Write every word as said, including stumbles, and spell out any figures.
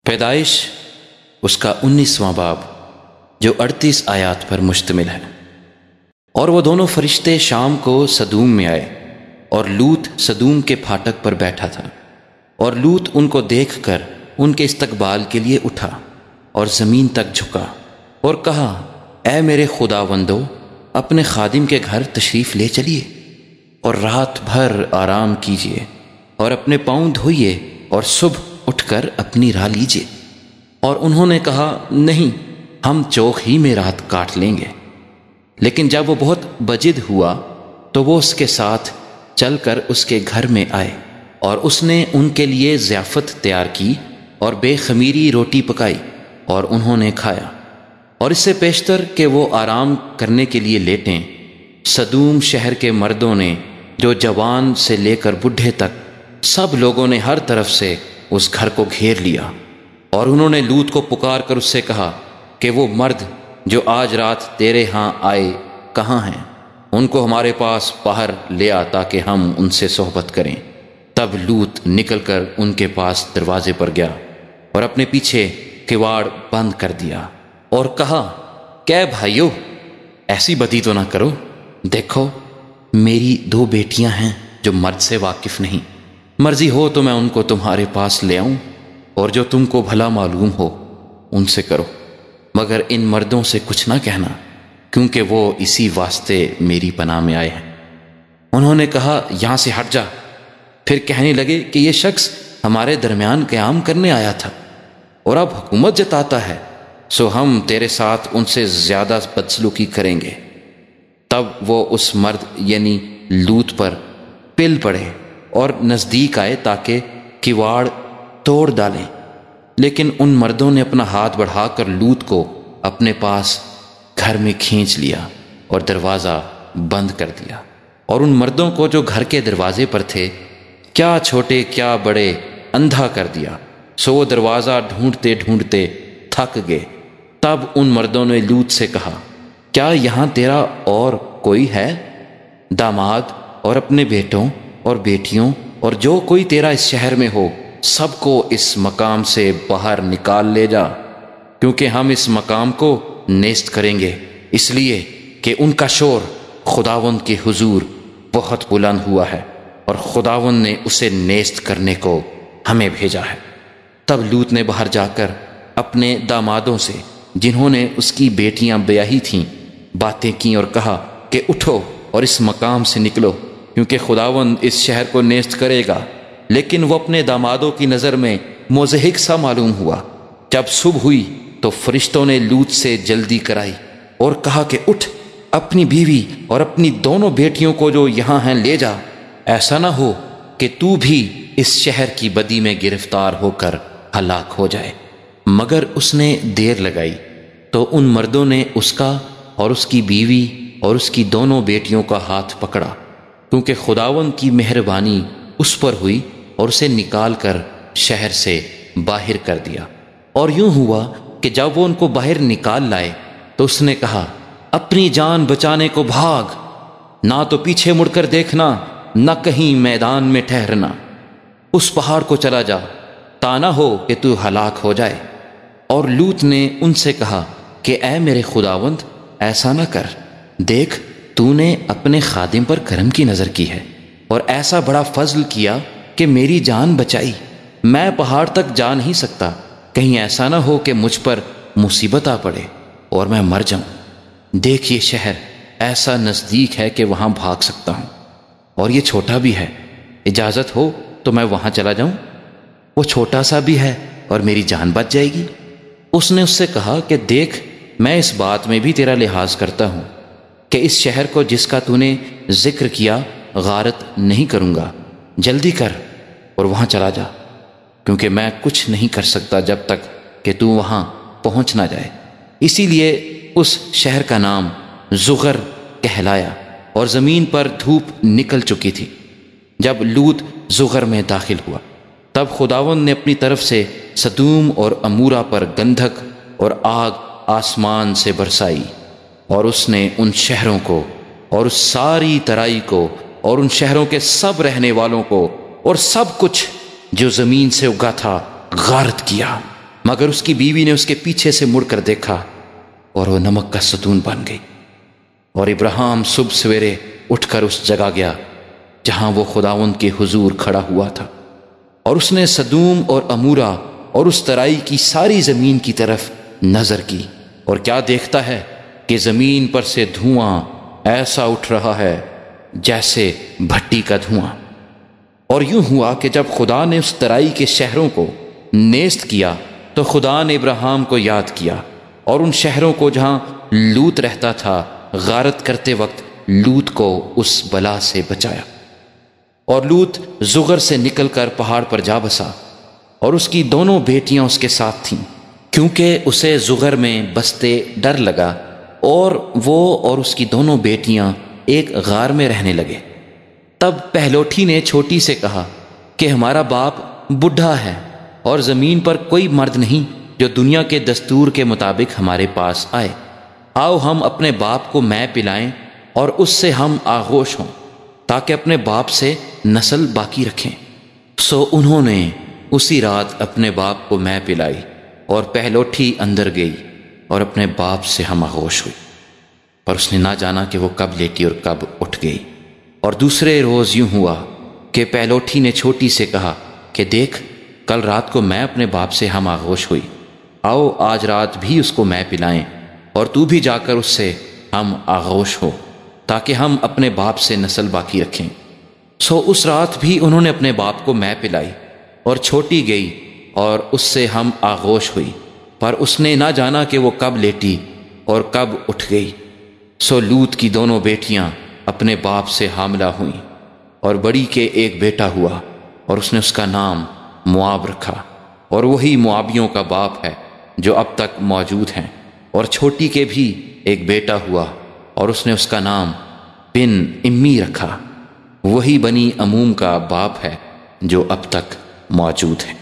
پیدائش اس کا انیسواں باب جو اڑتیس آیات پر مشتمل ہے۔ اور وہ دونوں فرشتے شام کو سدوم میں آئے، اور لوط سدوم کے پھاٹک پر بیٹھا تھا، اور لوط ان کو دیکھ کر ان کے استقبال کے لیے اٹھا اور زمین تک جھکا اور کہا، اے میرے خداوندو، اپنے خادم کے گھر تشریف لے چلیے اور رات بھر آرام کیجیے اور اپنے پاؤں دھوئیے اور صبح اٹھ کر اپنی راہ لیجیے۔ اور انہوں نے کہا، نہیں، ہم چوک ہی میں رات کاٹ لیں گے۔ لیکن جب وہ بہت بجد ہوا تو وہ اس کے ساتھ چل کر اس کے گھر میں آئے، اور اس نے ان کے لیے ضیافت تیار کی اور بے خمیری روٹی پکائی، اور انہوں نے کھایا۔ اور اس سے پیشتر کہ وہ آرام کرنے کے لیے لیٹیں، سدوم شہر کے مردوں نے، جو جوان سے لے کر بڈھے تک، سب لوگوں نے ہر طرف سے اس گھر کو گھیر لیا، اور انہوں نے لوط کو پکار کر اس سے کہا کہ وہ مرد جو آج رات تیرے ہاں آئے کہاں ہیں؟ ان کو ہمارے پاس باہر لے آ تاکہ ہم ان سے صحبت کریں۔ تب لوط نکل کر ان کے پاس دروازے پر گیا اور اپنے پیچھے کواڑ بند کر دیا اور کہا، کہ بھائیو، ایسی بدی تو نہ کرو، دیکھو میری دو بیٹیاں ہیں جو مرد سے واقف نہیں، مرضی ہو تو میں ان کو تمہارے پاس لے آؤں، اور جو تم کو بھلا معلوم ہو ان سے کرو، مگر ان مردوں سے کچھ نہ کہنا، کیونکہ وہ اسی واسطے میری پناہ میں آئے ہیں۔ انہوں نے کہا، یہاں سے ہٹ جا۔ پھر کہنے لگے کہ یہ شخص ہمارے درمیان قیام کرنے آیا تھا اور اب حکومت جتاتا ہے، سو ہم تیرے ساتھ ان سے زیادہ بدسلوکی کریں گے۔ تب وہ اس مرد یعنی لوط پر پل پڑے اور نزدیک آئے تاکہ کواڑ توڑ ڈالیں، لیکن ان مردوں نے اپنا ہاتھ بڑھا کر لوط کو اپنے پاس گھر میں کھینچ لیا اور دروازہ بند کر دیا۔ اور ان مردوں کو جو گھر کے دروازے پر تھے، کیا چھوٹے کیا بڑے، اندھا کر دیا، سو وہ دروازہ ڈھونڈتے ڈھونڈتے تھک گئے۔ تب ان مردوں نے لوط سے کہا، کیا یہاں تیرا اور کوئی ہے؟ داماد اور اپنے بیٹوں اور بیٹیوں اور جو کوئی تیرا اس شہر میں ہو، سب کو اس مقام سے باہر نکال لے جا، کیونکہ ہم اس مقام کو نیست کریں گے، اس لیے کہ ان کا شور خداوند کے حضور بہت بلند ہوا ہے، اور خداوند نے اسے نیست کرنے کو ہمیں بھیجا ہے۔ تب لوط نے باہر جا کر اپنے دامادوں سے، جنہوں نے اس کی بیٹیاں بیاہی تھیں، باتیں کیں اور کہا کہ اٹھو اور اس مقام سے نکلو، کیونکہ خداوند اس شہر کو نیست کرے گا۔ لیکن وہ اپنے دامادوں کی نظر میں مضحک سا معلوم ہوا۔ جب صبح ہوئی تو فرشتوں نے لوط سے جلدی کرائی اور کہا کہ اٹھ، اپنی بیوی اور اپنی دونوں بیٹیوں کو جو یہاں ہیں لے جا، ایسا نہ ہو کہ تو بھی اس شہر کی بدی میں گرفتار ہو کر ہلاک ہو جائے۔ مگر اس نے دیر لگائی تو ان مردوں نے اس کا اور اس کی بیوی اور اس کی دونوں بیٹیوں کا ہاتھ پکڑا، کیونکہ خداوند کی مہربانی اس پر ہوئی اور اسے نکال کر شہر سے باہر کر دیا۔ اور یوں ہوا کہ جب وہ ان کو باہر نکال لائے تو اس نے کہا، اپنی جان بچانے کو بھاگ، نہ تو پیچھے مڑ کر دیکھنا، نہ کہیں میدان میں ٹھہرنا، اس پہاڑ کو چلا جا، تا نہ ہو کہ تو ہلاک ہو جائے۔ اور لوط نے ان سے کہا کہ اے میرے خداوند، ایسا نہ کر، دیکھ تو نے اپنے خادم پر کرم کی نظر کی ہے اور ایسا بڑا فضل کیا کہ میری جان بچائی۔ میں پہاڑ تک جا نہیں سکتا، کہیں ایسا نہ ہو کہ مجھ پر مصیبت آ پڑے اور میں مر جاؤں۔ دیکھ یہ شہر ایسا نزدیک ہے کہ وہاں بھاگ سکتا ہوں، اور یہ چھوٹا بھی ہے، اجازت ہو تو میں وہاں چلا جاؤں، وہ چھوٹا سا بھی ہے اور میری جان بچ جائے گی۔ اس نے اس سے کہا کہ دیکھ، میں اس بات میں بھی تیرا لحاظ کرتا ہوں کہ اس شہر کو جس کا تو نے ذکر کیا غارت نہیں کروں گا، جلدی کر اور وہاں چلا جا، کیونکہ میں کچھ نہیں کر سکتا جب تک کہ تو وہاں پہنچ نہ جائے۔ اسی لیے اس شہر کا نام زغر کہلایا، اور زمین پر دھوپ نکل چکی تھی۔ جب لوط زغر میں داخل ہوا تب خداوند نے اپنی طرف سے سدوم اور امورا پر گندھک اور آگ آسمان سے برسائی، اور اس نے ان شہروں کو اور اس ساری ترائی کو اور ان شہروں کے سب رہنے والوں کو اور سب کچھ جو زمین سے اگا تھا غارت کیا، مگر اس کی بیوی نے اس کے پیچھے سے مڑ کر دیکھا اور وہ نمک کا ستون بن گئی۔ اور ابراہیم صبح سویرے اٹھ کر اس جگہ گیا جہاں وہ خداوند کے حضور کھڑا ہوا تھا، اور اس نے سدوم اور امورا اور اس ترائی کی ساری زمین کی طرف نظر کی، اور کیا دیکھتا ہے کہ زمین پر سے دھواں ایسا اٹھ رہا ہے جیسے بھٹی کا دھواں۔ اور یوں ہوا کہ جب خدا نے اس ترائی کے شہروں کو نیست کیا تو خدا نے ابراہیم کو یاد کیا، اور ان شہروں کو جہاں لوط رہتا تھا غارت کرتے وقت لوط کو اس بلا سے بچایا۔ اور لوط زغر سے نکل کر پہاڑ پر جا بسا، اور اس کی دونوں بیٹیاں اس کے ساتھ تھیں، کیونکہ اسے زغر میں بستے ڈر لگا، اور وہ اور اس کی دونوں بیٹیاں ایک غار میں رہنے لگے۔ تب پہلوٹھی نے چھوٹی سے کہا کہ ہمارا باپ بڈھا ہے، اور زمین پر کوئی مرد نہیں جو دنیا کے دستور کے مطابق ہمارے پاس آئے۔ آؤ ہم اپنے باپ کو مے پلائیں اور اس سے ہم آغوش ہوں، تاکہ اپنے باپ سے نسل باقی رکھیں۔ سو انہوں نے اسی رات اپنے باپ کو مے پلائی، اور پہلوٹھی اندر گئی اور اپنے باپ سے ہم آغوش ہوئی، پر اس نے نہ جانا کہ وہ کب لیٹی اور کب اٹھ گئی۔ اور دوسرے روز یوں ہوا کہ پہلوٹھی نے چھوٹی سے کہا کہ دیکھ، کل رات کو میں اپنے باپ سے ہم آغوش ہوئی، آؤ آج رات بھی اس کو مے پلائیں، اور تو بھی جا کر اس سے ہم آغوش ہو، تاکہ ہم اپنے باپ سے نسل باقی رکھیں۔ سو اس رات بھی انہوں نے اپنے باپ کو مے پلائی، اور چھوٹی گئی اور اس سے ہم آغوش ہوئی، پر اس نے نہ جانا کہ وہ کب لیٹی اور کب اٹھ گئی۔ سو لوط کی دونوں بیٹیاں اپنے باپ سے حاملہ ہوئیں، اور بڑی کے ایک بیٹا ہوا، اور اس نے اس کا نام مواب رکھا، اور وہی موابیوں کا باپ ہے جو اب تک موجود ہیں۔ اور چھوٹی کے بھی ایک بیٹا ہوا، اور اس نے اس کا نام بن امی رکھا، وہی بنی عموم کا باپ ہے جو اب تک موجود ہے۔